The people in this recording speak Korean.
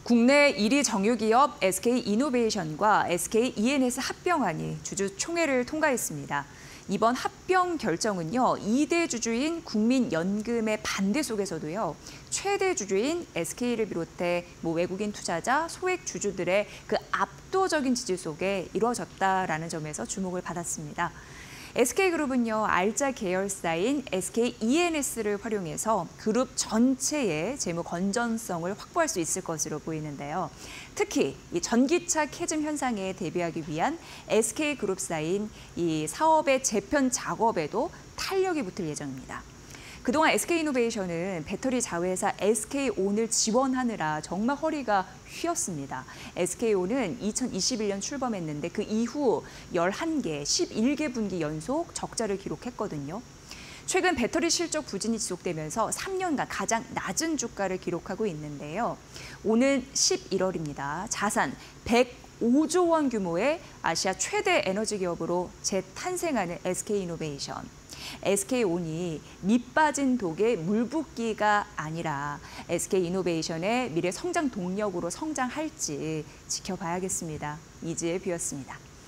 국내 1위 정유기업 SK이노베이션과 SK E&S 합병안이 주주 총회를 통과했습니다. 이번 합병 결정은요, 2대 주주인 국민연금의 반대 속에서도요, 최대 주주인 SK를 비롯해 외국인 투자자, 소액 주주들의 그 압도적인 지지 속에 이루어졌다라는 점에서 주목을 받았습니다. SK그룹은요, 알짜 계열사인 SK E&S를 활용해서 그룹 전체의 재무 건전성을 확보할 수 있을 것으로 보이는데요. 특히 이 전기차 캐즘 현상에 대비하기 위한 SK그룹사인 이 사업의 재편 작업에도 탄력이 붙을 예정입니다. 그동안 SK이노베이션은 배터리 자회사 SK온을 지원하느라 정말 허리가 휘었습니다. SK온은 2021년 출범했는데 그 이후 11개, 11개 분기 연속 적자를 기록했거든요. 최근 배터리 실적 부진이 지속되면서 3년간 가장 낮은 주가를 기록하고 있는데요. 오는 11월입니다. 자산 105조 원 규모의 아시아 최대 에너지 기업으로 재탄생하는 SK이노베이션. SK온이 밑빠진 독에 물 붓기가 아니라 SK이노베이션의 미래 성장 동력으로 성장할지 지켜봐야겠습니다. 이지혜 뷰였습니다.